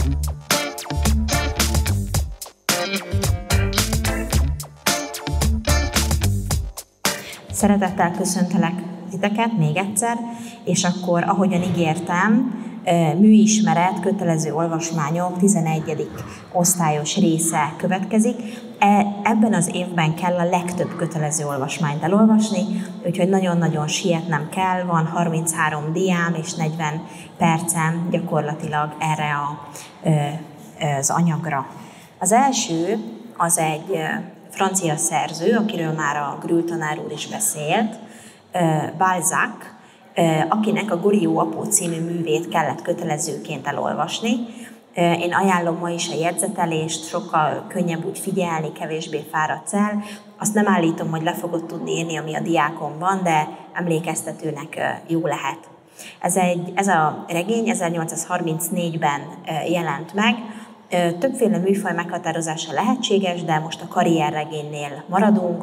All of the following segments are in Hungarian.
Szeretettel köszöntelek titeket még egyszer, és akkor, ahogyan ígértem, műismeret, kötelező olvasmányok 11. osztályos része következik. Ebben az évben kell a legtöbb kötelező olvasmányt elolvasni, úgyhogy nagyon-nagyon sietnem kell, van 33 diám és 40 percem gyakorlatilag erre az anyagra. Az első az egy francia szerző, akiről már a Grül tanár úr is beszélt, Balzac, akinek a Goriot apó című művét kellett kötelezőként elolvasni. Én ajánlom ma is a jegyzetelést, sokkal könnyebb úgy figyelni, kevésbé fáradsz el. Azt nem állítom, hogy le fogod tudni írni, ami a diákon van, de emlékeztetőnek jó lehet. Ez a regény 1834-ben jelent meg. Többféle műfaj meghatározása lehetséges, de most a karrierregénynél maradunk.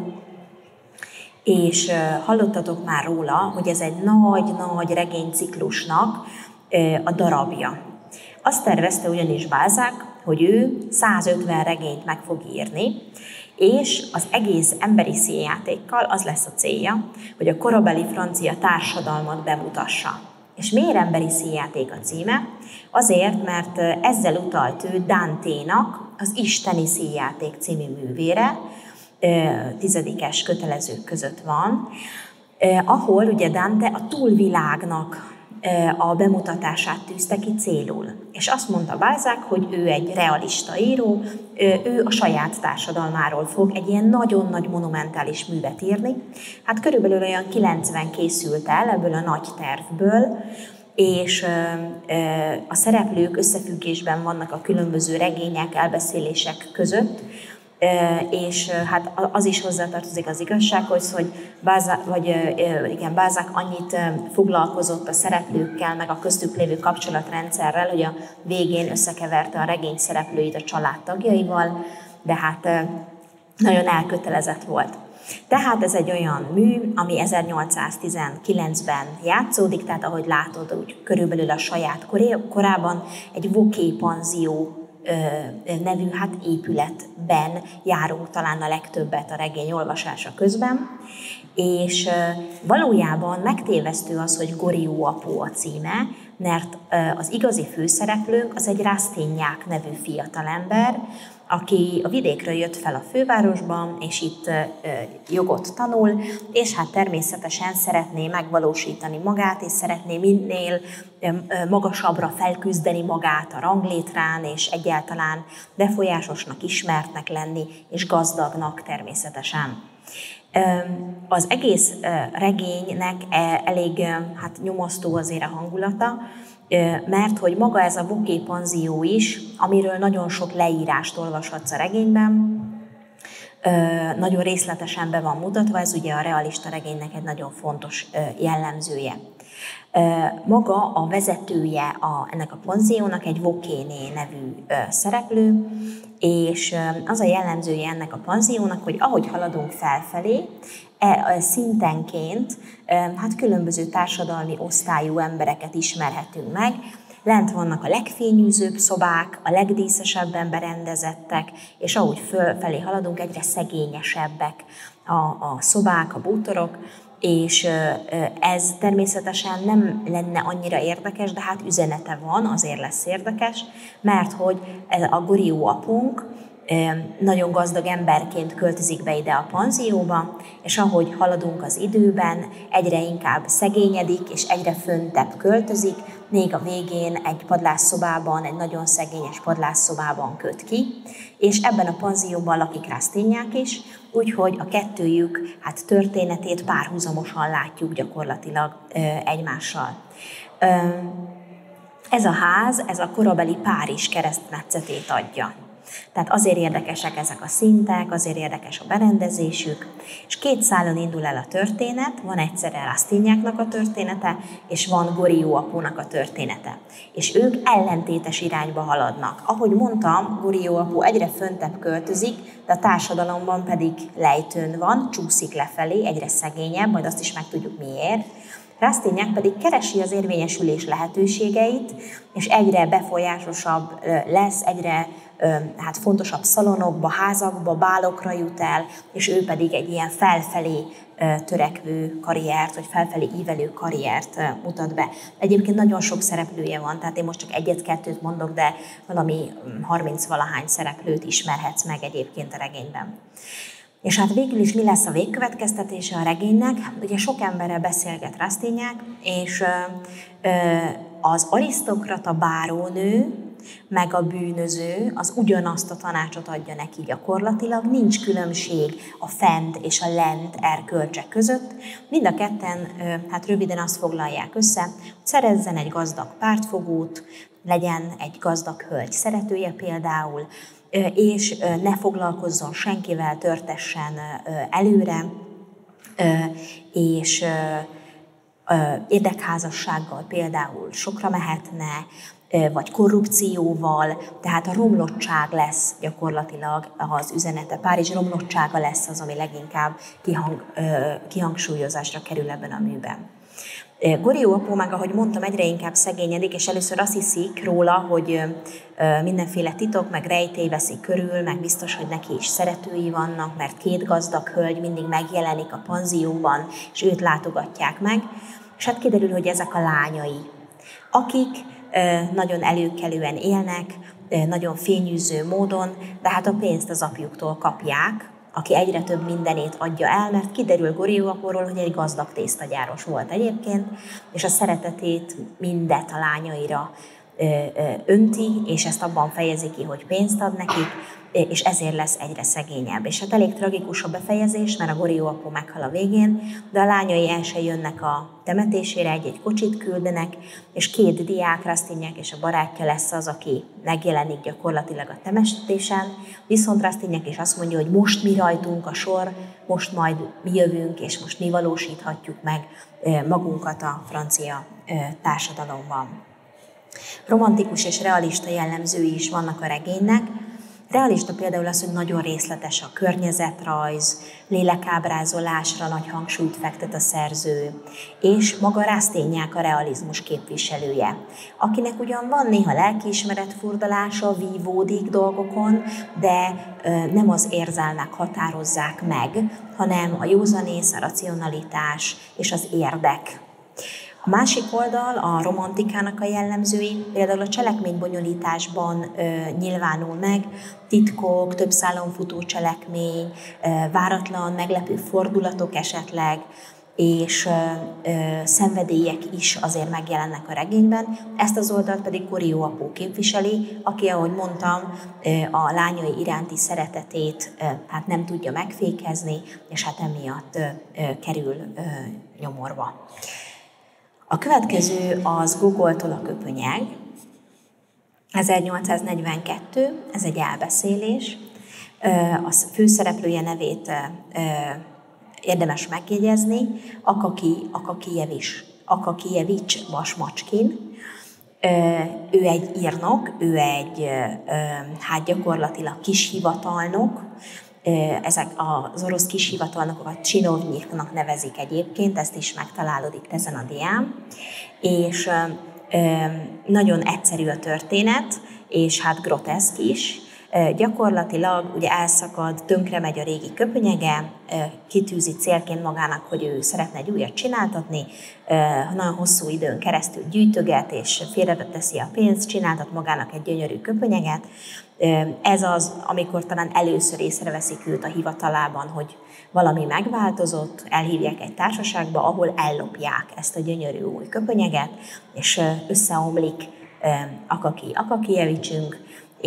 És hallottatok már róla, hogy ez egy nagy-nagy regényciklusnak a darabja. Azt tervezte ugyanis Balzac, hogy ő 150 regényt meg fog írni, és az egész emberi színjátékkal az lesz a célja, hogy a korabeli francia társadalmat bemutassa. És miért emberi színjáték a címe? Azért, mert ezzel utalt ő Danténak az Isteni színjáték című művére, 10. kötelezők között van, ahol ugye Dante a túlvilágnak a bemutatását tűzte ki célul. És azt mondta Balzac, hogy ő egy realista író, ő a saját társadalmáról fog egy ilyen nagyon nagy monumentális művet írni. Hát körülbelül olyan 90 készült el ebből a nagy tervből, és a szereplők összefüggésben vannak a különböző regények, elbeszélések között, és hát az is hozzátartozik az igazsághoz, hogy Balzac annyit foglalkozott a szereplőkkel, meg a köztük lévő kapcsolatrendszerrel, hogy a végén összekeverte a regény szereplőit a családtagjaival, de hát nagyon elkötelezett volt. Tehát ez egy olyan mű, ami 1819-ben játszódik, tehát ahogy látod, úgy körülbelül a saját korában egy Vauquer-panzió nevű épületben járunk talán a legtöbbet a regény olvasása közben, és valójában megtévesztő az, hogy Goriot apó a címe, mert az igazi főszereplőnk az egy Rastignac nevű fiatalember, aki a vidékről jött fel a fővárosban, és itt jogot tanul, és hát természetesen szeretné megvalósítani magát, és szeretné minél magasabbra felküzdeni magát a ranglétrán, és egyáltalán befolyásosnak, ismertnek lenni, és gazdagnak természetesen. Az egész regénynek elég nyomasztó azért a hangulata, mert hogy maga ez a Vauquer-panzió is, amiről nagyon sok leírást olvashatsz a regényben, nagyon részletesen be van mutatva, ez ugye a realista regénynek egy nagyon fontos jellemzője. Maga a vezetője ennek a panziónak egy Vauquer-né nevű szereplő, és az a jellemzője ennek a panziónak, hogy ahogy haladunk felfelé, szintenként különböző társadalmi osztályú embereket ismerhetünk meg. Lent vannak a legfényűzőbb szobák, a legdíszesebben berendezettek, és ahogy fölfelé haladunk, egyre szegényesebbek a szobák, a bútorok, és ez természetesen nem lenne annyira érdekes, de hát üzenete van, azért lesz érdekes, mert hogy a Goriot apónk nagyon gazdag emberként költözik be ide a panzióba, és ahogy haladunk az időben, egyre inkább szegényedik, és egyre föntebb költözik, még a végén egy padlásszobában, egy nagyon szegényes padlásszobában köt ki, és ebben a panzióban lakik Rastignac is, úgyhogy a kettőjük történetét párhuzamosan látjuk gyakorlatilag egymással. Ez a ház, ez a korabeli Párizs keresztmetszetét adja. Tehát azért érdekesek ezek a szintek, azért érdekes a berendezésük, és két szálon indul el a történet, van egyszerre Rastignacnak a története, és van Goriot apónak a története. És ők ellentétes irányba haladnak. Ahogy mondtam, Goriot apó egyre föntebb költözik, de a társadalomban pedig lejtőn van, csúszik lefelé, egyre szegényebb, majd azt is megtudjuk miért. Rastignac pedig keresi az érvényesülés lehetőségeit, és egyre befolyásosabb lesz, egyre fontosabb szalonokba, házakba, bálokra jut el, és ő pedig egy ilyen felfelé törekvő karriert, vagy felfelé ívelő karriert mutat be. Egyébként nagyon sok szereplője van, tehát én most csak egyet-kettőt mondok, de valami 30-valahány szereplőt ismerhetsz meg egyébként a regényben. És hát végül is mi lesz a végkövetkeztetése a regénynek? Ugye sok emberrel beszélget Rastignac, és az arisztokrata bárónő, meg a bűnöző az ugyanazt a tanácsot adja neki gyakorlatilag, nincs különbség a fent és a lent erkölcsek között. Mind a ketten, röviden azt foglalják össze, hogy szerezzen egy gazdag pártfogót, legyen egy gazdag hölgy szeretője például, és ne foglalkozzon senkivel, törtessen előre, és érdekházassággal például sokra mehetne, vagy korrupcióval, tehát a romlottság lesz gyakorlatilag az üzenete. Párizs romlottsága lesz az, ami leginkább kihangsúlyozásra kerül ebben a műben. Goriot apó meg, ahogy mondtam, egyre inkább szegényedik, és először azt hiszik róla, hogy mindenféle titok, meg rejtély veszi körül, meg biztos, hogy neki is szeretői vannak, mert két gazdag hölgy mindig megjelenik a panzióban, és őt látogatják meg, és hát kiderül, hogy ezek a lányai, akik nagyon előkelően élnek, nagyon fényűző módon, de hát a pénzt az apjuktól kapják, aki egyre több mindenét adja el, mert kiderül Goriot apóról, hogy egy gazdag tésztagyáros volt egyébként, és a szeretetét mindet a lányaira önti, és ezt abban fejezi ki, hogy pénzt ad nekik, és ezért lesz egyre szegényebb. És hát elég tragikus a befejezés, mert a Goriot apó meghal a végén, de a lányai el se jönnek a temetésére, egy kocsit küldenek, és két diák, Rastignac és a barátja lesz az, aki megjelenik gyakorlatilag a temetésen, viszont Rastignac is azt mondja, hogy most mi rajtunk a sor, most majd mi jövünk, és most mi valósíthatjuk meg magunkat a francia társadalomban. Romantikus és realista jellemzői is vannak a regénynek. Realista például az, hogy nagyon részletes a környezetrajz, lélekábrázolásra nagy hangsúlyt fektet a szerző, és maga Rastignac a realizmus képviselője, akinek ugyan van néha lelkiismeret furdalása, vívódik dolgokon, de nem az érzelmek határozzák meg, hanem a józanész, a racionalitás és az érdek. A másik oldal a romantikának a jellemzői, például a cselekménybonyolításban nyilvánul meg, titkok, több szálon futó cselekmény, váratlan, meglepő fordulatok esetleg, és szenvedélyek is azért megjelennek a regényben. Ezt az oldalt pedig Goriot apó képviseli, aki, ahogy mondtam, a lányai iránti szeretetét hát nem tudja megfékezni, és hát emiatt kerül nyomorba. A következő az Gogoltól a köpönyeg, 1842, ez egy elbeszélés. A főszereplője nevét érdemes megjegyezni, Akakijevics Basmacskin. Ő egy írnok, ő egy hát gyakorlatilag kishivatalnok. Ezek az orosz kishivatalnokokat csinovnyiknak nevezik egyébként, ezt is megtalálod itt ezen a dián. És nagyon egyszerű a történet, és hát groteszk is. Gyakorlatilag ugye elszakad, tönkre megy a régi köpönyege, kitűzi célként magának, hogy ő szeretne egy újat csináltatni, nagyon hosszú időn keresztül gyűjtöget, és félreteszi a pénzt, csináltat magának egy gyönyörű köpönyeget. Ez az, amikor talán először észreveszik őt a hivatalában, hogy valami megváltozott, elhívják egy társaságba, ahol ellopják ezt a gyönyörű új köpönyeget, és összeomlik Akakijevicsünk,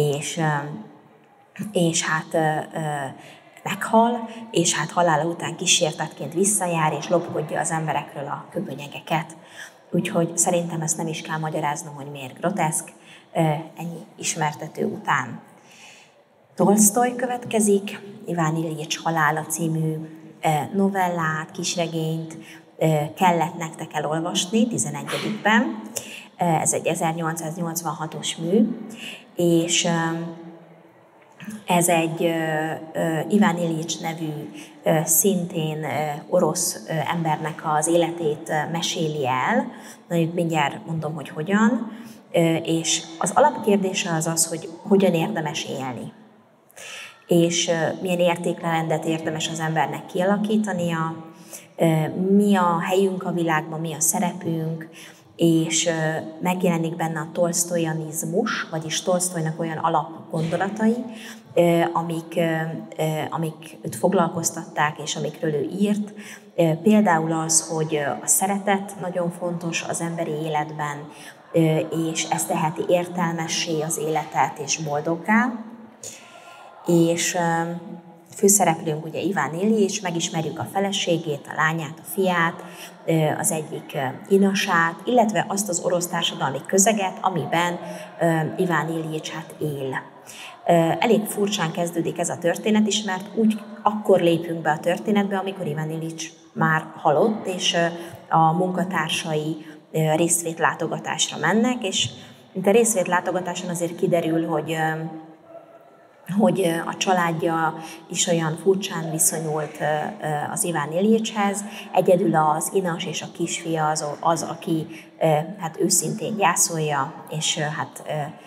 és hát meghal, és hát halála után kísértetként visszajár, és lopkodja az emberekről a köpönyegeket. Úgyhogy szerintem ezt nem is kell magyaráznom, hogy miért groteszk, ennyi ismertető után. Tolsztoj következik, Iván Iljics Halála című novellát, kisregényt kellett nektek elolvasni 11-ben. Ez egy 1886-os mű, és Ez egy Iván Iljics nevű szintén orosz embernek az életét meséli el. Mindjárt mondom, hogy hogyan. És az alapkérdése az az, hogy hogyan érdemes élni. És milyen értékrendet érdemes az embernek kialakítania, mi a helyünk a világban, mi a szerepünk, és megjelenik benne a tolsztojanizmus, vagyis Tolsztojnak olyan alapgondolatai, amik őt foglalkoztatták, és amikről ő írt. Például az, hogy a szeretet nagyon fontos az emberi életben, és ez teheti értelmessé az életet és boldoggá. És főszereplőnk ugye Iván Iljics, megismerjük a feleségét, a lányát, a fiát, az egyik inasát, illetve azt az orosz társadalmi közeget, amiben Iván Iljics él. Elég furcsán kezdődik ez a történet is, mert úgy akkor lépünk be a történetbe, amikor Iván Iljics már halott, és a munkatársai részvétlátogatásra mennek, és mint a részvétlátogatáson azért kiderül, hogy a családja is olyan furcsán viszonyult az Iván Iljicshez. Egyedül az inas és a kisfia az aki hát őszintén gyászolja, és hát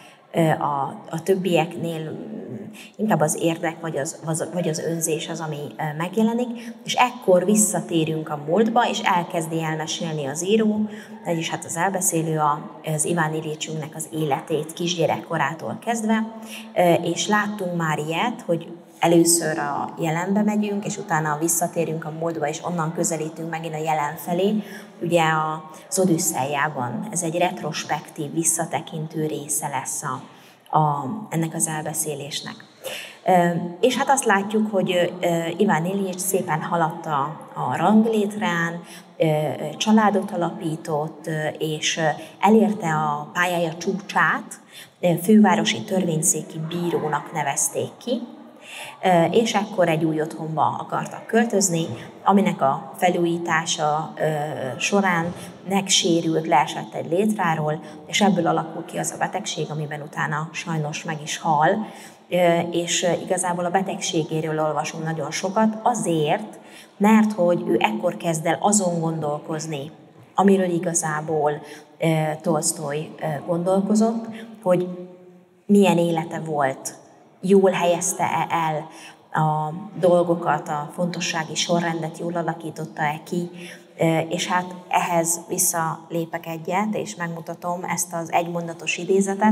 a többieknél inkább az érdek vagy az önzés az, ami megjelenik, és ekkor visszatérünk a múltba, és elkezdi elmesélni az író, vagyis hát az elbeszélő az Iván Iljicsünknek az életét kisgyerekkorától kezdve, és láttunk már ilyet, hogy először a jelenbe megyünk, és utána visszatérünk a múltba, és onnan közelítünk megint a jelen felé. Ugye az Odüsszeiában ez egy retrospektív, visszatekintő része lesz ennek az elbeszélésnek. És hát azt látjuk, hogy Iván Iljics szépen haladt a ranglétrán, családot alapított, és elérte a pályája csúcsát, fővárosi törvényszéki bírónak nevezték ki, és ekkor egy új otthonba akartak költözni, aminek a felújítása során megsérült, leesett egy létráról, és ebből alakul ki az a betegség, amiben utána sajnos meg is hal, és igazából a betegségéről olvasunk nagyon sokat, azért, mert hogy ő ekkor kezd el azon gondolkozni, amiről igazából Tolsztoj gondolkozott, hogy milyen élete volt, jól helyezte el a dolgokat, a fontossági sorrendet jól alakította-e ki, és hát ehhez visszalépek egyet, és megmutatom ezt az egymondatos idézetet,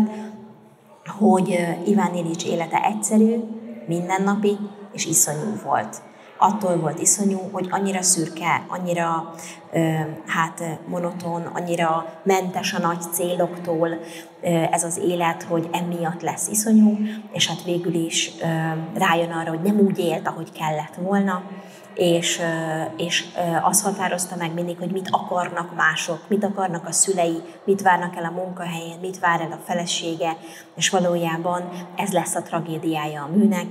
hogy Iván Iljics élete egyszerű, mindennapi és iszonyú volt. Attól volt iszonyú, hogy annyira szürke, annyira monoton, annyira mentes a nagy céloktól ez az élet, hogy emiatt lesz iszonyú, és hát végül is rájön arra, hogy nem úgy élt, ahogy kellett volna, és azt határozta meg mindig, hogy mit akarnak mások, mit akarnak a szülei, mit várnak el a munkahelyén, mit vár el a felesége, és valójában ez lesz a tragédiája a műnek,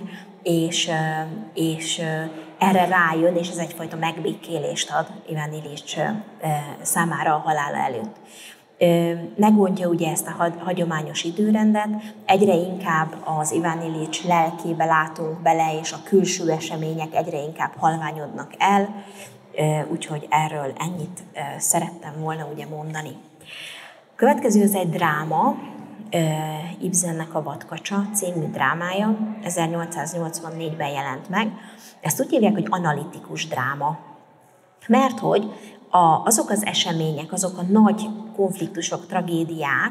és erre rájön, és ez egyfajta megbékélést ad Iván Iljics számára a halála előtt. Megmondja ugye ezt a hagyományos időrendet, egyre inkább az Iván Iljics lelkébe látunk bele, és a külső események egyre inkább halványodnak el, úgyhogy erről ennyit szerettem volna ugye mondani. Következő az egy dráma, Ibsennek a Vadkacsa című drámája, 1884-ben jelent meg. Ezt úgy hívják, hogy analitikus dráma, mert hogy azok az események, azok a nagy konfliktusok, tragédiák,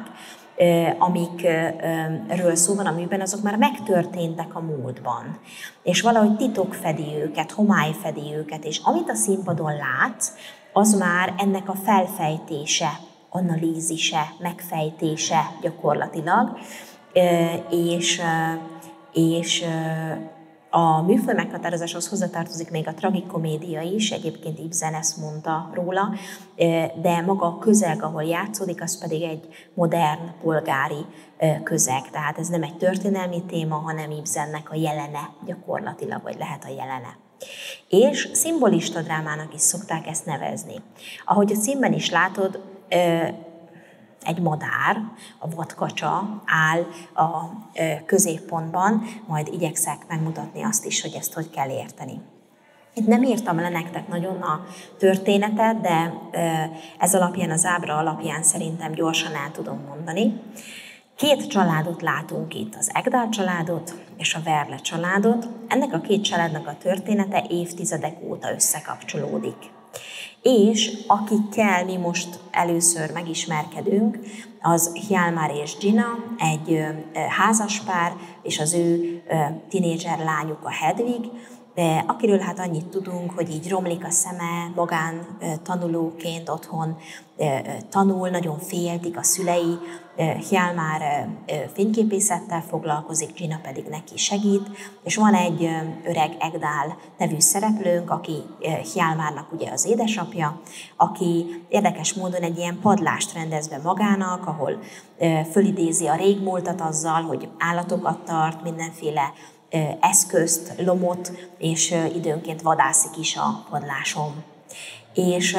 amikről szó van a műben, azok már megtörténtek a múltban. És valahogy titok fedi őket, homály fedi őket, és amit a színpadon látsz, az már ennek a felfejtése, analízise, megfejtése gyakorlatilag, és a műfaj meghatározáshoz hozzátartozik még a tragikomédia is, egyébként Ibsen ezt mondta róla, de maga a közeg, ahol játszódik, az pedig egy modern, polgári közeg. Tehát ez nem egy történelmi téma, hanem Ibsennek a jelene gyakorlatilag, vagy lehet a jelene. És szimbolista drámának is szokták ezt nevezni. Ahogy a címben is látod, egy madár, a vadkacsa áll a középpontban, majd igyekszek megmutatni azt is, hogy ezt hogy kell érteni. Itt nem írtam le nektek nagyon a történetet, de ez alapján, az ábra alapján szerintem gyorsan el tudom mondani. 2 családot látunk itt, az Egdal családot és a Verle családot. Ennek a 2 családnak a története évtizedek óta összekapcsolódik. És akikkel mi most először megismerkedünk, az Hjalmar és Gina, egy házaspár, és az ő tinédzser lányuk a Hedvig, akiről hát annyit tudunk, hogy így romlik a szeme, magán tanulóként otthon tanul, nagyon féltik a szülei, Hjalmar fényképészettel foglalkozik, Gina pedig neki segít, és van egy öreg Egdal nevű szereplőnk, aki Hjalmarnak ugye az édesapja, aki érdekes módon egy ilyen padlást rendez be magának, ahol fölidézi a régmúltat azzal, hogy állatokat tart, mindenféle eszközt, lomot, és időnként vadászik is a padláson. És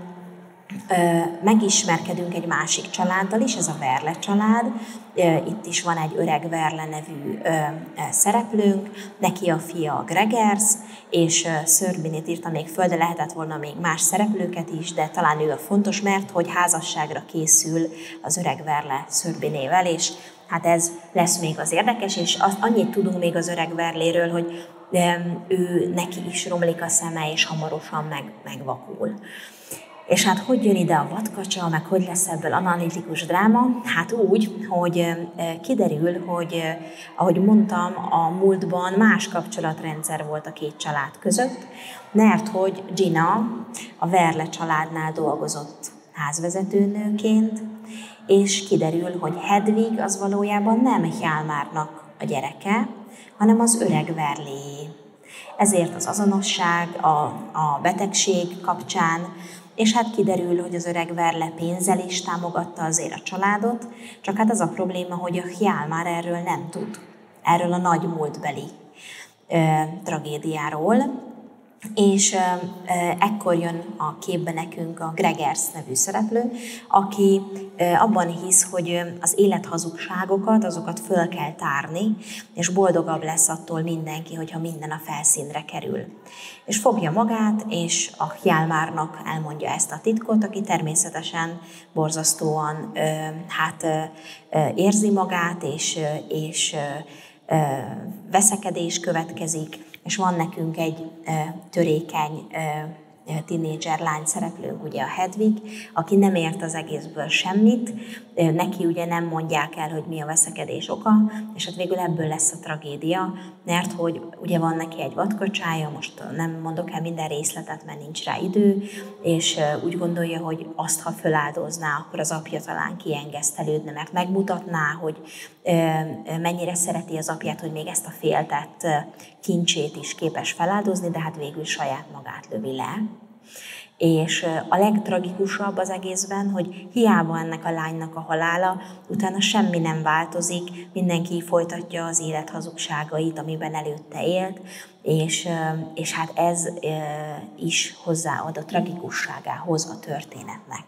megismerkedünk egy másik családdal is, ez a Verle család. Itt is van egy öreg Verle nevű szereplőnk, neki a fia a Gregers, és Sörbinét írtam még föl, de lehetett volna még más szereplőket is, de talán ő a fontos, mert hogy házasságra készül az öreg Verle Sörbinével, és hát ez lesz még az érdekes, és annyit tudunk még az öreg Verléről, hogy ő neki is romlik a szeme, és hamarosan megvakul. És hát hogy jön ide a vadkacsa, meg hogy lesz ebből analitikus dráma? Hát úgy, hogy kiderül, hogy ahogy mondtam, a múltban más kapcsolatrendszer volt a 2 család között, mert hogy Gina a Verle családnál dolgozott házvezetőnőként, és kiderül, hogy Hedvig az valójában nem Hjalmarnak a gyereke, hanem az öreg Verléjé. Ezért az azonosság, a betegség kapcsán, és hát kiderül, hogy az öreg Verle pénzzel is támogatta azért a családot, csak hát az a probléma, hogy a Hjalmar erről nem tud, erről a nagy múltbeli tragédiáról. És ekkor jön a képbe nekünk a Gregers nevű szereplő, aki abban hisz, hogy az élethazugságokat, azokat föl kell tárni, és boldogabb lesz attól mindenki, hogyha minden a felszínre kerül. És fogja magát, és a Hjalmarnak elmondja ezt a titkot, aki természetesen borzasztóan érzi magát, és veszekedés következik, és van nekünk egy törékeny tínédzser lány szereplőnk, ugye a Hedvig, aki nem ért az egészből semmit, neki ugye nem mondják el, hogy mi a veszekedés oka, és hát végül ebből lesz a tragédia, mert hogy ugye van neki egy vadkacsája, most nem mondok el minden részletet, mert nincs rá idő, és úgy gondolja, hogy azt, ha föláldozná, akkor az apja talán kiengesztelődne, mert megmutatná, hogy mennyire szereti az apját, hogy még ezt a féltett kincsét is képes feláldozni, de hát végül saját magát lövi le. És a legtragikusabb az egészben, hogy hiába ennek a lánynak a halála, utána semmi nem változik, mindenki folytatja az élet hazugságait, amiben előtte élt, és hát ez is hozzáad a tragikusságához a történetnek.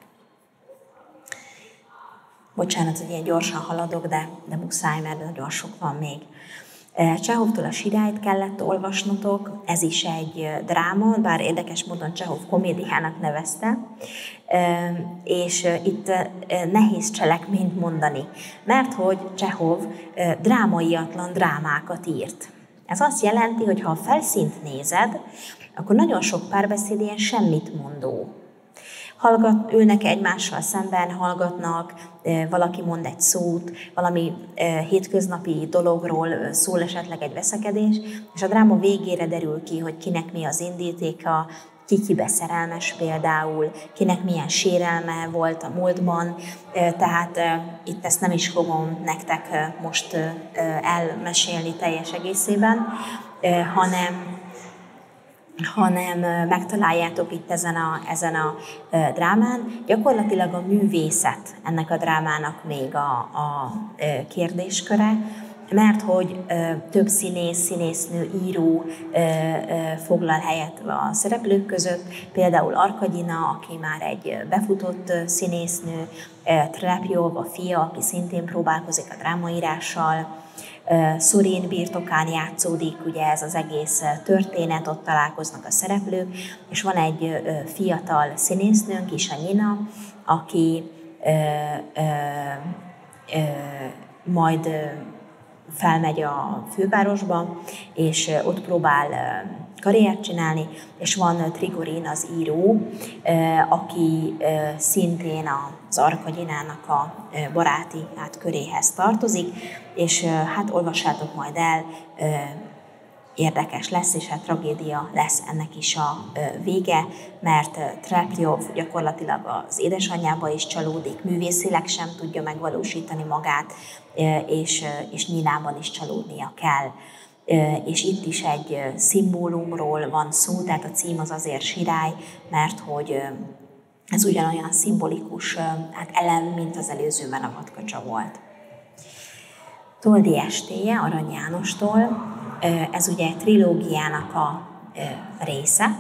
Bocsánat, hogy ilyen gyorsan haladok, de muszáj, mert nagyon sok van még. Csehovtól a Sirályt kellett olvasnotok, ez is egy dráma, bár érdekes módon Csehov komédiának nevezte, és itt nehéz cselekményt mondani, mert hogy Csehov drámaiatlan drámákat írt. Ez azt jelenti, hogy ha a felszínt nézed, akkor nagyon sok párbeszéd ilyen semmit mondó. Ülnek egymással szemben, hallgatnak, valaki mond egy szót, valami hétköznapi dologról szól esetleg egy veszekedés, és a dráma végére derül ki, hogy kinek mi az indítéka, kibe szerelmes például, kinek milyen sérelme volt a múltban, tehát itt ezt nem is fogom nektek most elmesélni teljes egészében, hanem megtaláljátok itt ezen a drámán. Gyakorlatilag a művészet ennek a drámának még a kérdésköre, mert hogy több színész, színésznő, író foglal helyet a szereplők között, például Arkagyina, aki már egy befutott színésznő, Trepjov, a fia, aki szintén próbálkozik a drámaírással, Szorén birtokán játszódik ugye ez az egész történet, ott találkoznak a szereplők, és van egy fiatal színésznőnk is, a Nyina, aki majd felmegy a fővárosba, és ott próbál karriert csinálni, és van Trigorin, az író, aki szintén az Arkagyinának a baráti köréhez tartozik, és hát olvassátok majd el, érdekes lesz, és hát tragédia lesz ennek is a vége, mert Trepjov gyakorlatilag az édesanyjába is csalódik, művészileg sem tudja megvalósítani magát, és Nyinában is csalódnia kell. És itt is egy szimbólumról van szó, tehát a cím az azért Sirály, mert hogy ez ugyanolyan szimbolikus elem, mint az előzőben a vadkacsa volt. Toldi estéje Arany Jánostól, ez ugye egy trilógiának a része.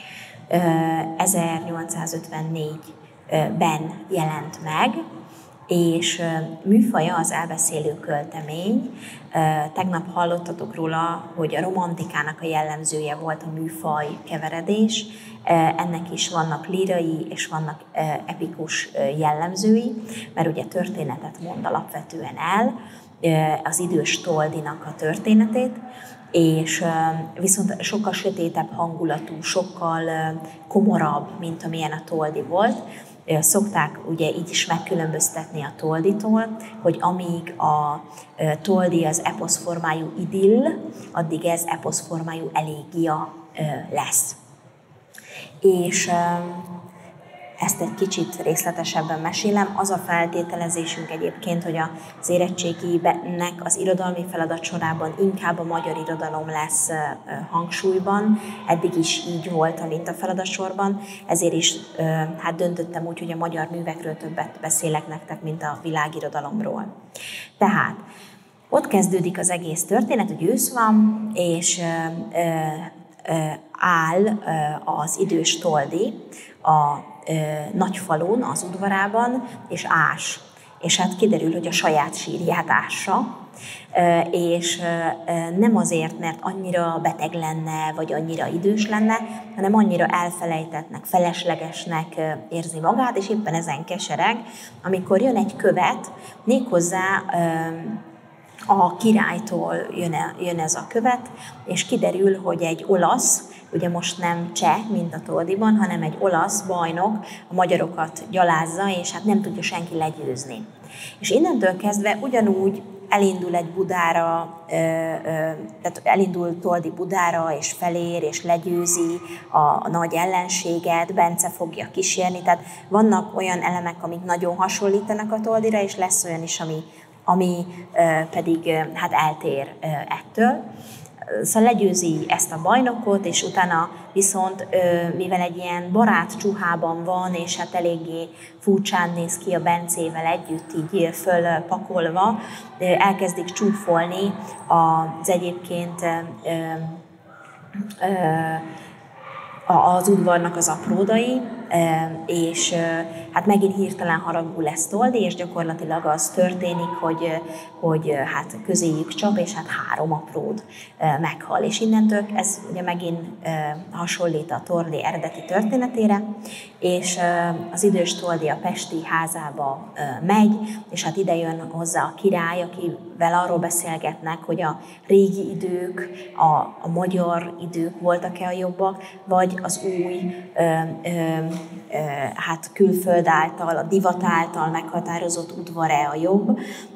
1854-ben jelent meg, és műfaja az elbeszélő költemény. Tegnap hallottatok róla, hogy a romantikának a jellemzője volt a műfaj keveredés. Ennek is vannak lírai és vannak epikus jellemzői, mert ugye történetet mond alapvetően el, az idős Toldinak a történetét, és viszont sokkal sötétebb hangulatú, sokkal komorabb, mint amilyen a Toldi volt. Szokták ugye így is megkülönböztetni a Tolditól, hogy amíg a Toldi az eposzformájú idill, addig ez eposzformájú elégia lesz. És ezt egy kicsit részletesebben mesélem. Az a feltételezésünk egyébként, hogy az érettséginek az irodalmi feladat sorában inkább a magyar irodalom lesz hangsúlyban. Eddig is így volt a mintafeladatsorban, ezért is hát döntöttem úgy, hogy a magyar művekről többet beszélek nektek, mint a világirodalomról. Tehát ott kezdődik az egész történet, hogy ősz van, és áll az idős Toldi a nagy falun, az udvarában, és ás. És hát kiderül, hogy a saját sírját ássa, és nem azért, mert annyira beteg lenne, vagy annyira idős lenne, hanem annyira elfelejtettnek, feleslegesnek érzi magát, és éppen ezen kesereg, amikor jön egy követ, méghozzá a királytól jön ez a követ, és kiderül, hogy egy olasz, ugye most nem cseh, mint a Toldiban, hanem egy olasz bajnok a magyarokat gyalázza, és hát nem tudja senki legyőzni. És innentől kezdve ugyanúgy elindul egy Budára, tehát elindul Toldi Budára, és felér, és legyőzi a nagy ellenséget, Bence fogja kísérni, tehát vannak olyan elemek, amik nagyon hasonlítanak a Toldira, és lesz olyan is, ami pedig hát eltér ettől. Szóval legyőzi ezt a bajnokot, és utána viszont, mivel egy ilyen barát csuhában van, és hát eléggé furcsán néz ki a Bencével együtt, így fölpakolva, elkezdik csúfolni az egyébként az udvarnak az apródai, és hát megint hirtelen haragú lesz Toldi, és gyakorlatilag az történik, hogy hát közéjük csap, és hát 3 apród meghal. És innentől ez ugye megint hasonlít a Toldi eredeti történetére, és az idős Toldi a pesti házába megy, és hát ide jön hozzá a király, akivel arról beszélgetnek, hogy a régi idők, a magyar idők voltak-e a jobbak, vagy az új hát külföld által, a divat által meghatározott udvar-e a jobb,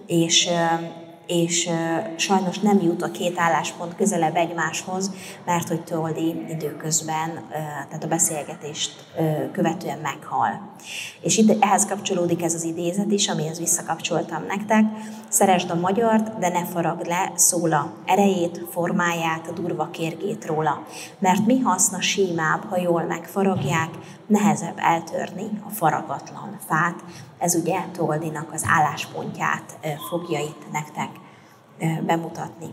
és sajnos nem jut a két álláspont közelebb egymáshoz, mert hogy Toldi időközben, tehát a beszélgetést követően meghal. És ehhez kapcsolódik ez az idézet is, amihez visszakapcsoltam nektek. Szeresd a magyart, de ne faragd le szóla erejét, formáját, a durva kérgét róla. Mert mi haszna símább, ha jól megfaragják, nehezebb eltörni a faragatlan fát. Ez ugye Toldinak az álláspontját fogja itt nektek bemutatni.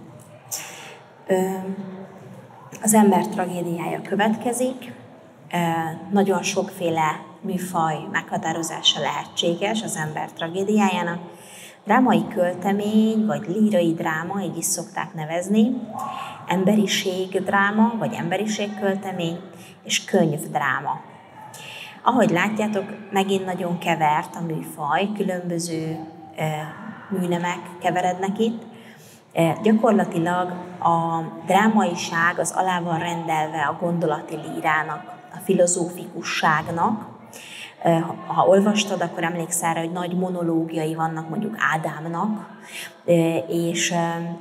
Az ember tragédiája következik. Nagyon sokféle műfaj meghatározása lehetséges az ember tragédiájának. Drámai költemény, vagy lírai dráma, így is szokták nevezni, emberiségdráma, vagy emberiségköltemény, és könyvdráma. Ahogy látjátok, megint nagyon kevert a műfaj, különböző műnemek keverednek itt. Gyakorlatilag a drámaiság az alá van rendelve a gondolati lírának, a filozófikusságnak. Ha olvastad, akkor emlékszel rá, hogy nagy monológiai vannak mondjuk Ádámnak, és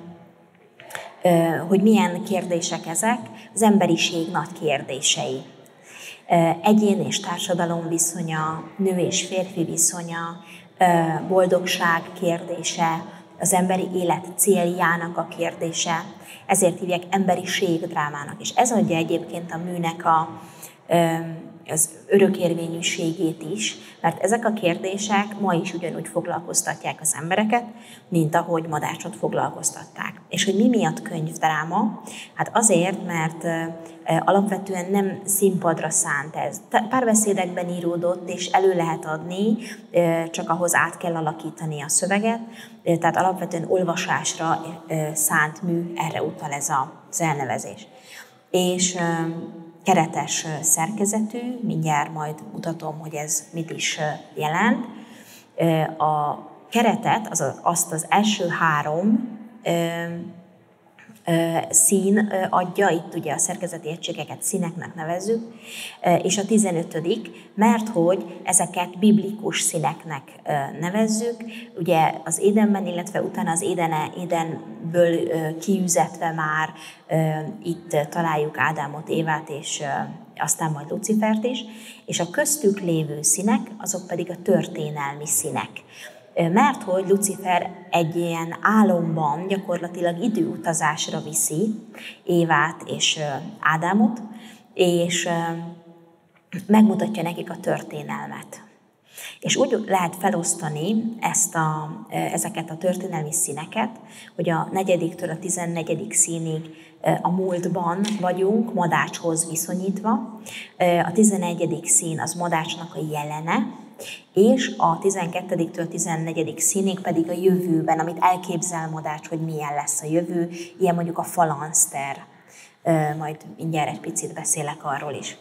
hogy milyen kérdések ezek, az emberiség nagy kérdései. Egyén és társadalom viszonya, nő és férfi viszonya, boldogság kérdése, az emberi élet céljának a kérdése, ezért hívják emberiségdrámának. És ez adja egyébként a műnek az örökérvényűségét is, mert ezek a kérdések ma is ugyanúgy foglalkoztatják az embereket, mint ahogy Madácsot foglalkoztatták. És hogy mi miatt könyvdráma? Hát azért, mert alapvetően nem színpadra szánt ez. Párbeszédekben íródott, és elő lehet adni, csak ahhoz át kell alakítani a szöveget, tehát alapvetően olvasásra szánt mű, erre utal ez az elnevezés. És keretes szerkezetű, mindjárt majd mutatom, hogy ez mit is jelent. A keretet, azt az első 3 szín adja, itt ugye a szerkezeti egységeket színeknek nevezzük, és a 15., mert hogy ezeket biblikus színeknek nevezzük, ugye az Édenben, illetve utána az Édenből kiüzetve már itt találjuk Ádámot, Évát, és aztán majd Lucifert is, és a köztük lévő színek, azok pedig a történelmi színek. Mert hogy Lucifer egy ilyen álomban gyakorlatilag időutazásra viszi Évát és Ádámot, és megmutatja nekik a történelmet. És úgy lehet felosztani ezeket a történelmi színeket, hogy a 4-től a 14. színig a múltban vagyunk, Madácshoz viszonyítva. A 11. szín az Madácsnak a jelene, és a 12-től 14. színig pedig a jövőben, amit elképzel Madács, hogy milyen lesz a jövő, ilyen mondjuk a falanszter. Majd mindjárt egy picit beszélek arról is.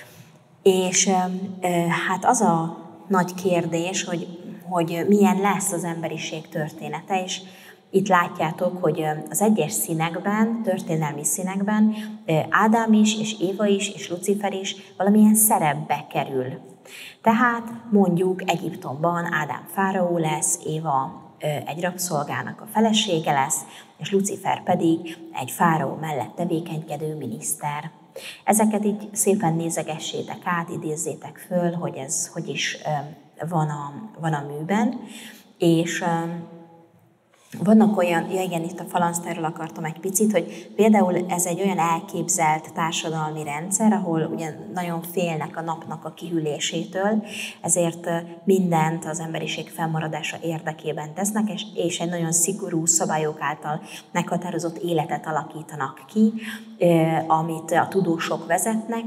És hát az a nagy kérdés, hogy milyen lesz az emberiség története, és itt látjátok, hogy az egyes színekben, történelmi színekben Ádám is, és Éva is, és Lucifer is valamilyen szerepbe kerül. Tehát mondjuk Egyiptomban Ádám fáraó lesz, Éva egy rabszolgának a felesége lesz, és Lucifer pedig egy fáraó mellett tevékenykedő miniszter. Ezeket így szépen nézegessétek át, idézzétek föl, hogy ez hogy is van a műben, és vannak olyan, igen, itt a falanszterről akartam egy picit, hogy például ez egy olyan elképzelt társadalmi rendszer, ahol ugye nagyon félnek a napnak a kihűlésétől, ezért mindent az emberiség fennmaradása érdekében tesznek, és egy nagyon szigorú szabályok által meghatározott életet alakítanak ki, amit a tudósok vezetnek,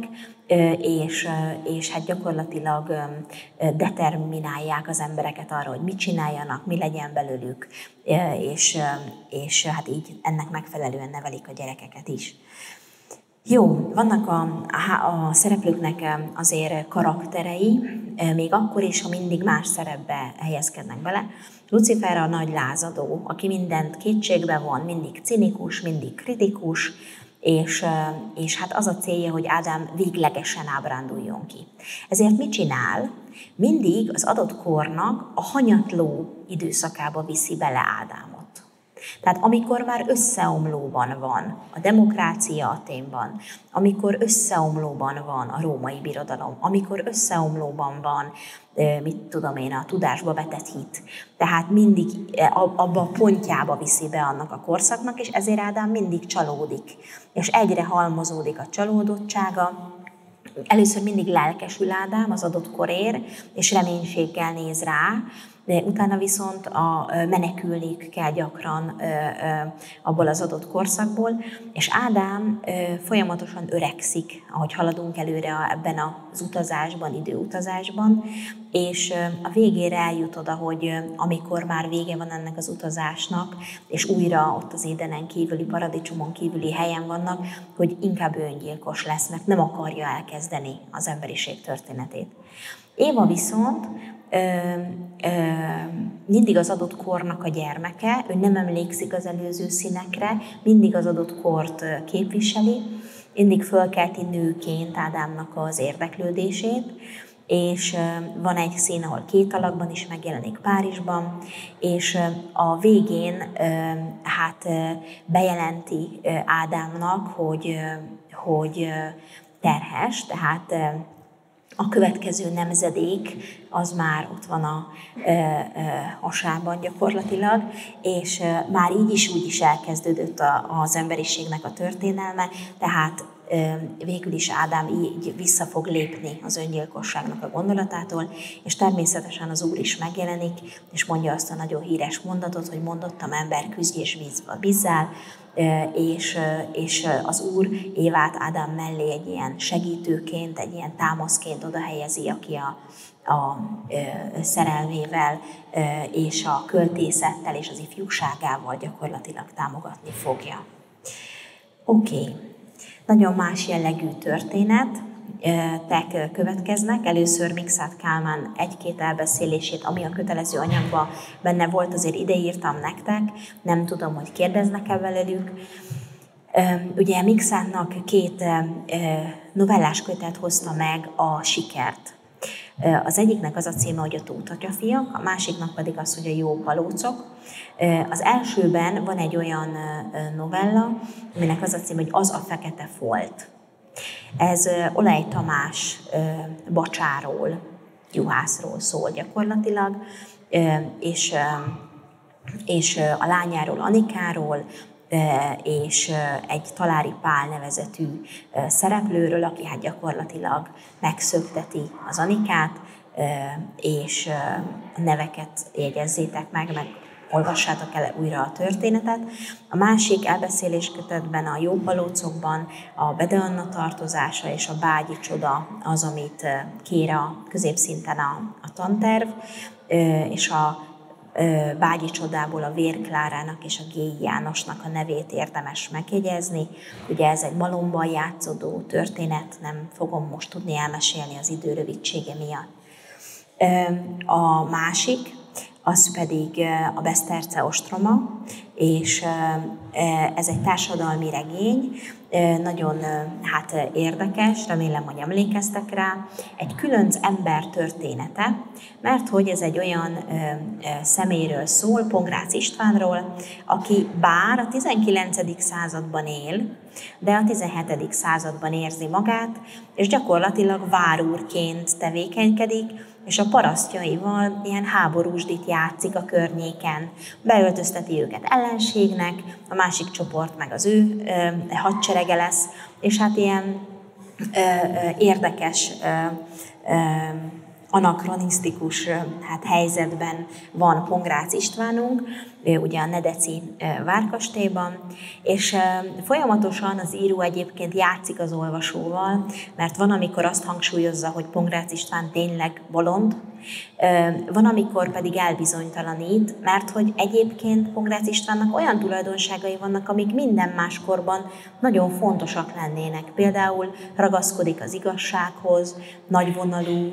és hát gyakorlatilag determinálják az embereket arra, hogy mit csináljanak, mi legyen belőlük, és hát így ennek megfelelően nevelik a gyerekeket is. Jó, vannak a szereplőknek azért karakterei, még akkor is, ha mindig más szerepbe helyezkednek bele. Lucifer a nagy lázadó, aki mindent kétségbe von, mindig cinikus, mindig kritikus, és hát az a célja, hogy Ádám véglegesen ábránduljon ki. Ezért mit csinál? Mindig az adott kornak a hanyatló időszakába viszi bele Ádámot. Tehát amikor már összeomlóban van a demokrácia Athénban, amikor összeomlóban van a római birodalom, amikor összeomlóban van, mit tudom én, a tudásba vetett hit. Tehát mindig abba a pontjába viszi be annak a korszaknak, és ezért Ádám mindig csalódik. És egyre halmozódik a csalódottsága. Először mindig lelkesül Ádám az adott korért, és reménységgel néz rá, de utána viszont menekülniük kell gyakran abból az adott korszakból, és Ádám folyamatosan öregszik, ahogy haladunk előre ebben az utazásban, időutazásban, és a végére eljut oda, hogy amikor már vége van ennek az utazásnak, és újra ott az Édenen kívüli, paradicsomon kívüli helyen vannak, hogy inkább öngyilkos lesz, mert nem akarja elkezdeni az emberiség történetét. Éva viszont mindig az adott kornak a gyermeke, ő nem emlékszik az előző színekre, mindig az adott kort képviseli, mindig fölkelti nőként Ádámnak az érdeklődését, és van egy szín, ahol 2 alakban is megjelenik Párizsban, és a végén bejelenti Ádámnak, hogy terhes, tehát a következő nemzedék az már ott van a hasában gyakorlatilag, és már így is úgy is elkezdődött az emberiségnek a történelme, tehát végül is Ádám így vissza fog lépni az öngyilkosságnak a gondolatától, és természetesen az Úr is megjelenik, és mondja azt a nagyon híres mondatot, hogy mondottam ember, küzdj és bízzál, és az Úr Évát Ádám mellé egy ilyen segítőként, egy ilyen támaszként oda helyezi, aki a szerelmével és a költészettel és az ifjúságával gyakorlatilag támogatni fogja. Oké. Nagyon más jellegű történetek következnek. Először Mikszáth Kálmán 1-2 elbeszélését, ami a kötelező anyagban benne volt, azért ideírtam nektek, nem tudom, hogy kérdeznek-e velük. Ugye Mikszáthnak 2 novellás kötet hozta meg a sikert. Az egyiknek az a címe, hogy a Tóth-atyafiak, a másiknak pedig az, hogy a Jó kalócok. Az elsőben van egy olyan novella, aminek az a címe, hogy Az a fekete folt. Ez Olej Tamás bacsáról, juhászról szól gyakorlatilag, és a lányáról, Anikáról, és egy Talári Pál nevezetű szereplőről, aki hát gyakorlatilag megszökteti az Anikát, és a neveket jegyezzétek meg olvassátok el újra a történetet. A másik elbeszéléskötetben, a Jó kalócokban a Bede Anna tartozása és a Bágyi csoda az, amit kér a középszinten a tanterv, és a Bágyi csodából a Vér Klárának és a Géi Jánosnak a nevét érdemes megjegyezni. Ugye ez egy malomban játszódó történet, nem fogom most tudni elmesélni az idő rövidsége miatt. A másik, az pedig a Beszterce ostroma, és ez egy társadalmi regény, nagyon érdekes, remélem, hogy emlékeztek rá, egy különc ember története, mert hogy ez egy olyan személyről szól, Pongrácz Istvánról, aki bár a 19. században él, de a 17. században érzi magát, és gyakorlatilag várúrként tevékenykedik, és a parasztjaival ilyen háborúsdit játszik a környéken. Beöltözteti őket ellenségnek, a másik csoport meg az ő hadserege lesz, és hát ilyen érdekes, anakronisztikus helyzetben van Pongrácz Istvánunk, ugye a Nedeci várkastélyban, és folyamatosan az író egyébként játszik az olvasóval, mert van, amikor azt hangsúlyozza, hogy Pongrácz István tényleg bolond, van, amikor pedig elbizonytalanít, mert hogy egyébként Pongrácz Istvánnak olyan tulajdonságai vannak, amik minden máskorban nagyon fontosak lennének. Például ragaszkodik az igazsághoz, nagyvonalú,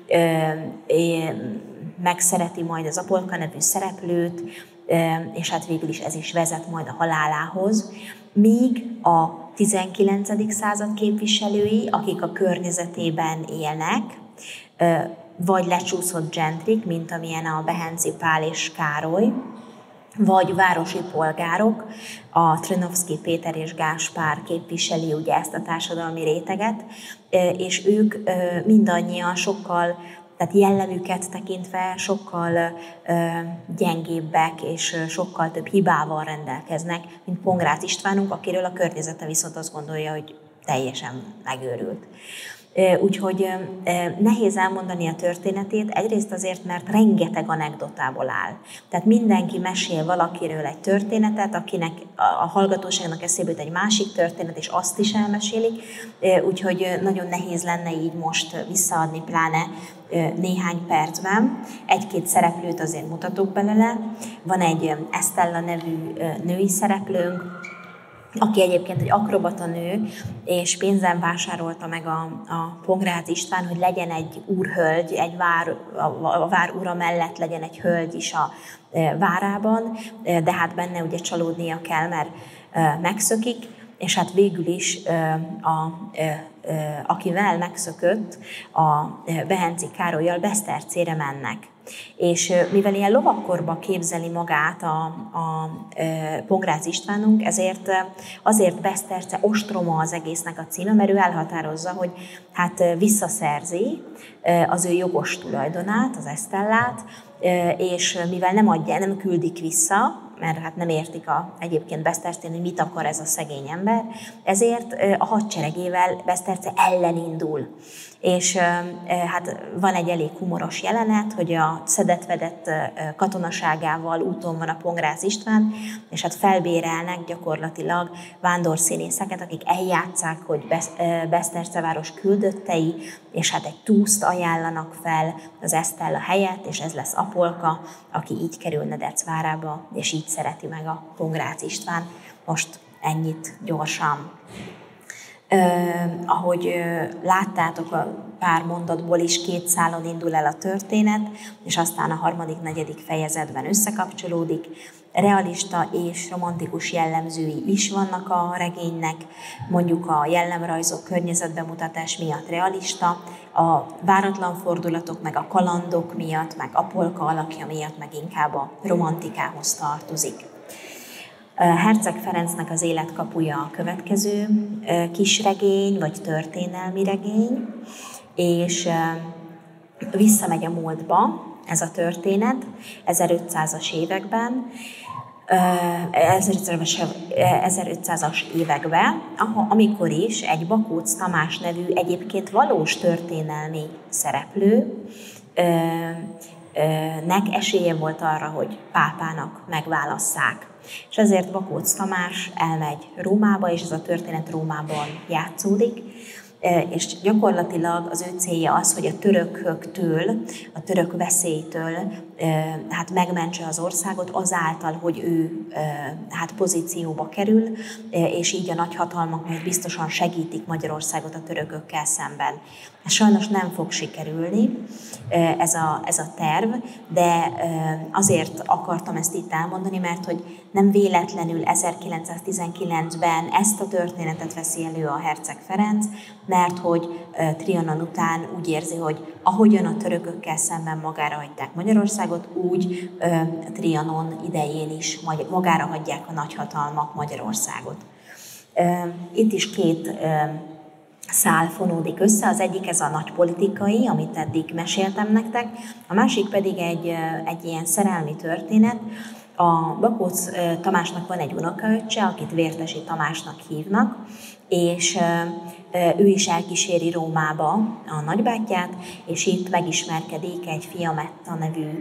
megszereti majd az Apolka nevű szereplőt, és hát végül is ez is vezet majd a halálához, míg a 19. század képviselői, akik a környezetében élnek, vagy lecsúszott gentrik, mint amilyen a Behenczy Pál és Károly, vagy városi polgárok, a Trenovszky Péter és Gáspár képviseli ugye ezt a társadalmi réteget, és ők mindannyian sokkal, tehát jellemüket tekintve sokkal gyengébbek és sokkal több hibával rendelkeznek, mint Pongrácz Istvánunk, akiről a környezete viszont azt gondolja, hogy teljesen megőrült. Úgyhogy nehéz elmondani a történetét, egyrészt azért, mert rengeteg anekdotából áll. Tehát mindenki mesél valakiről egy történetet, akinek a hallgatóságnak eszébe jut egy másik történet, és azt is elmesélik, úgyhogy nagyon nehéz lenne így most visszaadni, pláne néhány percben. Egy-két szereplőt azért mutatok belőle. Van egy Estella nevű női szereplőnk, aki egyébként egy akrobata nő, és pénzen vásárolta meg a Pongrácz István, hogy legyen egy úrhölgy, a vár ura mellett legyen egy hölgy is a várában, de hát benne ugye csalódnia kell, mert megszökik, és hát végül is akivel megszökött, a Behenczy Károllyal Besztercére mennek. És mivel ilyen lovakkorba képzeli magát a Pongrácz Istvánunk, ezért azért Beszterce ostroma az egésznek a címe, mert ő elhatározza, hogy hát visszaszerzi az ő jogos tulajdonát, az Estellát, és mivel nem küldik vissza, mert hát nem értik egyébként Besztercén, hogy mit akar ez a szegény ember, ezért a hadseregével Beszterce ellen indul. És hát van egy elég humoros jelenet, hogy a szedett-vedett katonaságával úton van a Pongrácz István, és hát felbérelnek gyakorlatilag vándorszínészeket, akik eljátszák, hogy Beszterce város küldöttei, és hát egy túszt ajánlanak fel az Estella helyett, és ez lesz Apolka, aki így kerül Nedec várába, és így szereti meg a Pongrácz István. Most ennyit gyorsan. Ahogy láttátok, a pár mondatból is 2 szálon indul el a történet, és aztán a 3.-4. fejezetben összekapcsolódik. Realista és romantikus jellemzői is vannak a regénynek, mondjuk a jellemrajzok, környezetbemutatás miatt realista, a váratlan fordulatok, meg a kalandok miatt, meg Apolka alakja miatt, meg inkább a romantikához tartozik. Herceg Ferencnek az Életkapuja a következő kisregény, vagy történelmi regény, és visszamegy a múltba ez a történet 1500-as években, 1500-as években, amikor is egy Bakóc Tamás nevű egyébként valós történelmi szereplő nek esélye volt arra, hogy pápának megválasszák. És ezért Bakóc Tamás elmegy Rómába, és ez a történet Rómában játszódik, és gyakorlatilag az ő célja az, hogy a törököktől, a török veszélytől hát megmentse az országot azáltal, hogy ő hát pozícióba kerül, és így a nagyhatalmak majd biztosan segítik Magyarországot a törökökkel szemben. Ez sajnos nem fog sikerülni, ez a terv, de azért akartam ezt itt elmondani, mert hogy nem véletlenül 1919-ben ezt a történetet veszi elő a herceg Ferenc, mert hogy Trianon után úgy érzi, hogy ahogyan a törökökkel szemben magára hagyták Magyarországot, úgy Trianon idején is magára hagyják a nagyhatalmak Magyarországot. Itt is 2 szál fonódik össze, az egyik ez a nagypolitikai, amit eddig meséltem nektek, a másik pedig egy ilyen szerelmi történet. A Bakóc Tamásnak van egy unokaöccse, akit Vértesi Tamásnak hívnak, és ő is elkíséri Rómába a nagybátyját, és itt megismerkedik egy Fiametta nevű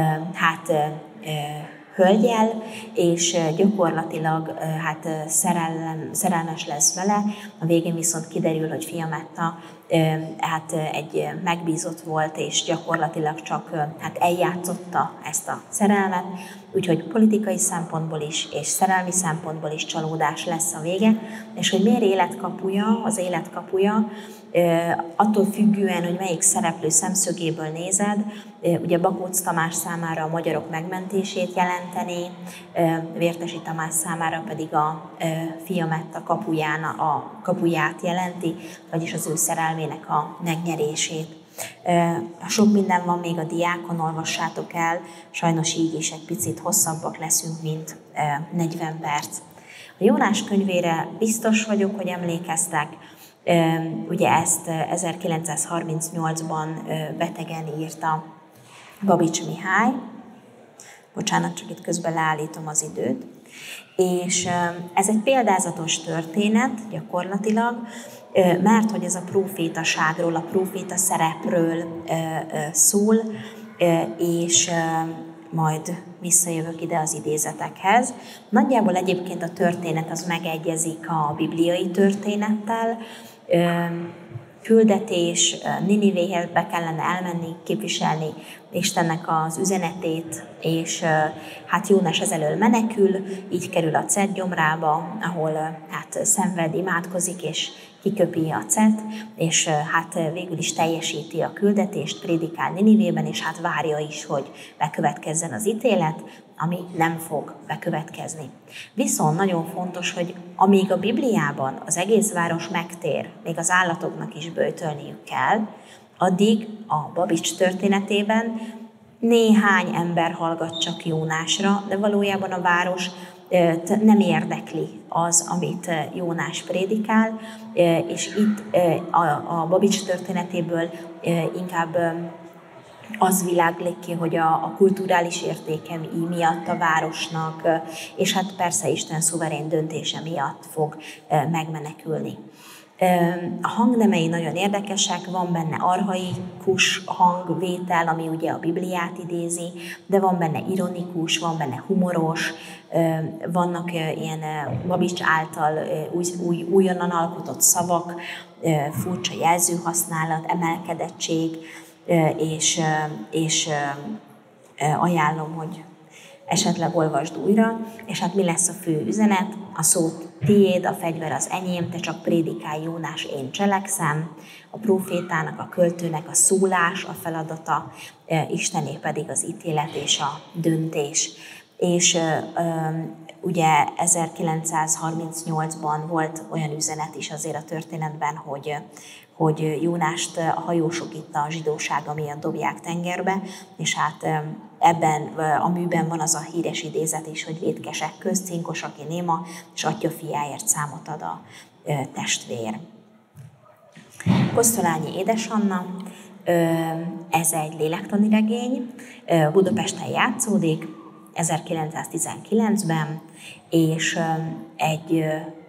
hölgyel, és gyakorlatilag hát szerelmes lesz vele. A végén viszont kiderül, hogy Fiametta hát egy megbízott volt, és gyakorlatilag csak hát eljátszotta ezt a szerelmet, úgyhogy politikai szempontból is, és szerelmi szempontból is csalódás lesz a vége, és hogy miért életkapuja, az életkapuja, attól függően, hogy melyik szereplő szemszögéből nézed, ugye Bakóc Tamás számára a magyarok megmentését jelenteni, Vértesi Tamás számára pedig a Fiametta kapuját jelenti, vagyis az ő szerelmének a megnyerését. Sok minden van még a diákon, olvassátok el, sajnos így is egy picit hosszabbak leszünk, mint 40 perc. A Jónás könyvére biztos vagyok, hogy emlékeztek, ugye ezt 1938-ban betegen írta Babics Mihály. Bocsánat, csak itt közben leállítom az időt. És ez egy példázatos történet gyakorlatilag, mert hogy ez a prófétaságról, a próféta szerepről szól, és majd visszajövök ide az idézetekhez. Nagyjából egyébként a történet az megegyezik a bibliai történettel. Küldetés, Ninivéhez be kellene elmenni, képviselni Istennek az üzenetét, és hát Jónás ezelől menekül, így kerül a cet gyomrába, ahol hát szenved, imádkozik, és kiköpi a cet, és hát végül is teljesíti a küldetést, prédikál Ninivében, és hát várja is, hogy bekövetkezzen az ítélet, ami nem fog bekövetkezni. Viszont nagyon fontos, hogy amíg a Bibliában az egész város megtér, még az állatoknak is böjtölniük kell, addig a Babics történetében néhány ember hallgat csak Jónásra, de valójában a város nem érdekli az, amit Jónás prédikál, és itt a Babics történetéből inkább az világlik ki, hogy a kulturális értékei miatt a városnak, és hát persze Isten szuverén döntése miatt fog megmenekülni. A hangnemei nagyon érdekesek, van benne archaikus hangvétel, ami ugye a Bibliát idézi, de van benne ironikus, van benne humoros, vannak ilyen Babics által újonnan alkotott szavak, furcsa jelzőhasználat, emelkedettség, és ajánlom, hogy esetleg olvasd újra, és hát mi lesz a fő üzenet? A szó tiéd, a fegyver az enyém, te csak prédikálj, Jónás, én cselekszem. A prófétának, a költőnek a szólás, a feladata, Istené pedig az ítélet és a döntés. És ugye 1938-ban volt olyan üzenet is azért a történetben, hogy Jónást a hajósok itt a zsidósága miatt dobják tengerbe, és hát ebben a műben van az a híres idézet is, hogy vétkesek közt, cinkos, aki néma, és atya fiáért számot ad a testvér. Kosztolányi Édesanna, ez egy lélektani regény, Budapesten játszódik, 1919-ben, és egy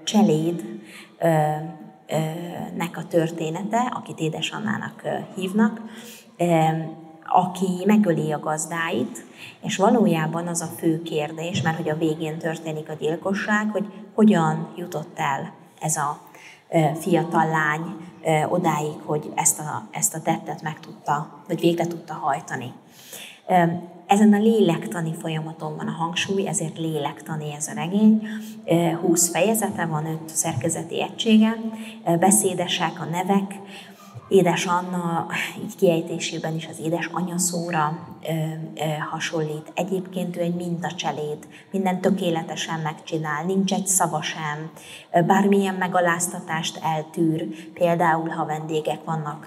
cselédnek a története, akit Édesannának hívnak, aki megöli a gazdáit, és valójában az a fő kérdés, mert hogy a végén történik a gyilkosság, hogy hogyan jutott el ez a fiatal lány odáig, hogy ezt a tettet meg tudta, vagy végre tudta hajtani. Ezen a lélektani folyamaton van a hangsúly, ezért lélektani ez a regény. 20 fejezete van, 5 szerkezeti egysége, beszédesek a nevek, Édesanna így kiejtésében is az édesanya szóra hasonlít. Egyébként ő egy mintacseléd, minden tökéletesen megcsinál, nincs egy szava sem, bármilyen megaláztatást eltűr, például ha vendégek vannak,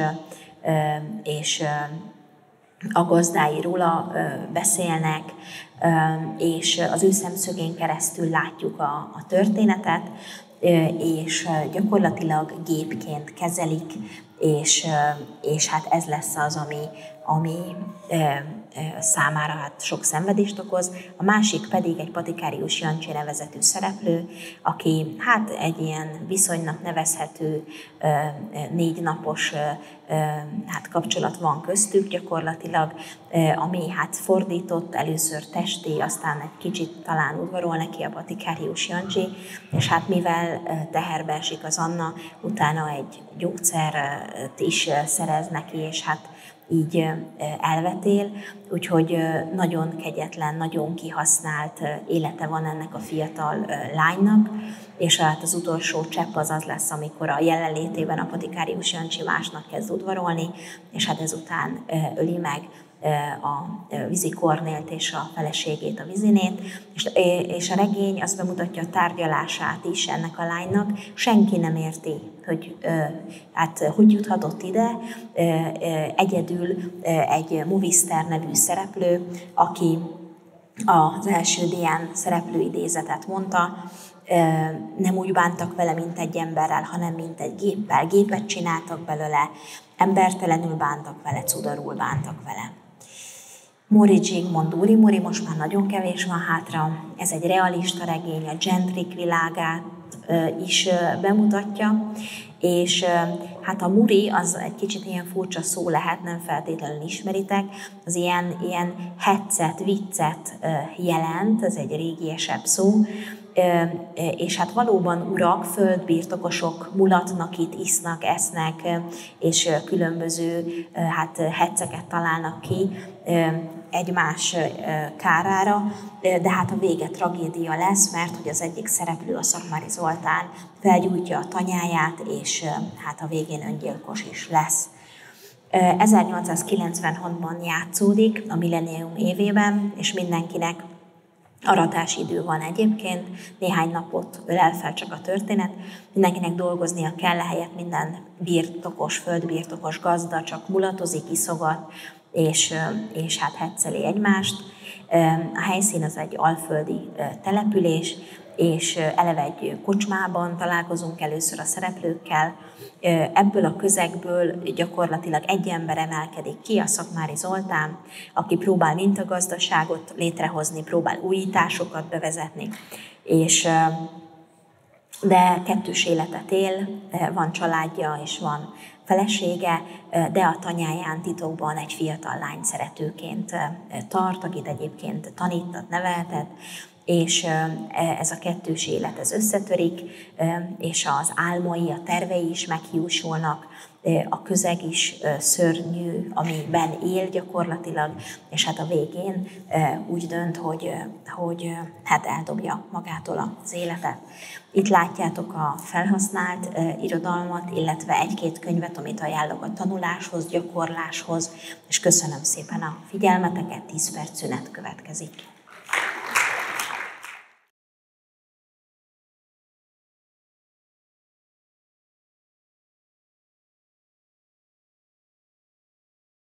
és a gazdái róla beszélnek, és az ő szemszögén keresztül látjuk a történetet, és gyakorlatilag gépként kezelik, és hát ez lesz az, ami számára hát sok szenvedést okoz. A másik pedig egy Patikárius Jancsi nevezetű szereplő, aki hát egy ilyen viszonynak nevezhető 4 napos hát kapcsolat van köztük gyakorlatilag, ami hát fordított, először testi, aztán egy kicsit talán udvarol neki a Patikárius Jancsi, és hát mivel teherbe esik az Anna, utána egy gyógyszert is szerez neki, és hát így elvetél, úgyhogy nagyon kegyetlen, nagyon kihasznált élete van ennek a fiatal lánynak, és hát az utolsó csepp az lesz, amikor a jelenlétében a Patikárius Jancsi másnak kezd udvarolni, és hát ezután öli meg a Vizi Kornélt és a feleségét, a Vizinét, és a regény azt bemutatja a tárgyalását is ennek a lánynak. Senki nem érti, hogy hát hogy juthatott ide. Egyedül egy Movister nevű szereplő, aki az első dián szereplő idézetet mondta, nem úgy bántak vele, mint egy emberrel, hanem mint egy géppel. Gépet csináltak belőle, embertelenül bántak vele, cudarul bántak vele. Móri Zsigmond Úrimuri, most már nagyon kevés van hátra. Ez egy realista regény, a gentrik világát is bemutatja, és hát a muri az egy kicsit ilyen furcsa szó lehet, nem feltétlenül ismeritek, az ilyen heccet, viccet jelent, ez egy régiesebb szó, és hát valóban urak, földbirtokosok mulatnak itt, isznak, esznek, és különböző hát hecceket találnak ki egymás kárára, de hát a vége tragédia lesz, mert hogy az egyik szereplő, a Szakmári Zoltán felgyújtja a tanyáját, és hát a végén öngyilkos is lesz. 1896-ban játszódik, a millennium évében, és mindenkinek aratási idő van egyébként, néhány napot ölel fel csak a történet, mindenkinek dolgoznia kell, ehelyett minden birtokos, földbirtokos gazda csak mulatozik, iszogat, és hát hecceli egymást. A helyszín az egy alföldi település, és eleve egy kocsmában találkozunk először a szereplőkkel. Ebből a közegből gyakorlatilag egy ember emelkedik ki, a Szakmári Zoltán, aki próbál mintagazdaságot létrehozni, próbál újításokat bevezetni, de kettős életet él, van családja és van felesége, de a tanyáján titokban egy fiatal lány szeretőként tart, akit egyébként tanított, neveltet, és ez a kettős élet ez összetörik, és az álmai, a tervei is meghiúsulnak, a közeg is szörnyű, amiben él gyakorlatilag, és hát a végén úgy dönt, hogy hát eldobja magától az életet. Itt látjátok a felhasznált irodalmat, illetve egy-két könyvet, amit ajánlok a tanuláshoz, gyakorláshoz, és köszönöm szépen a figyelmeteket, 10 perc szünet következik.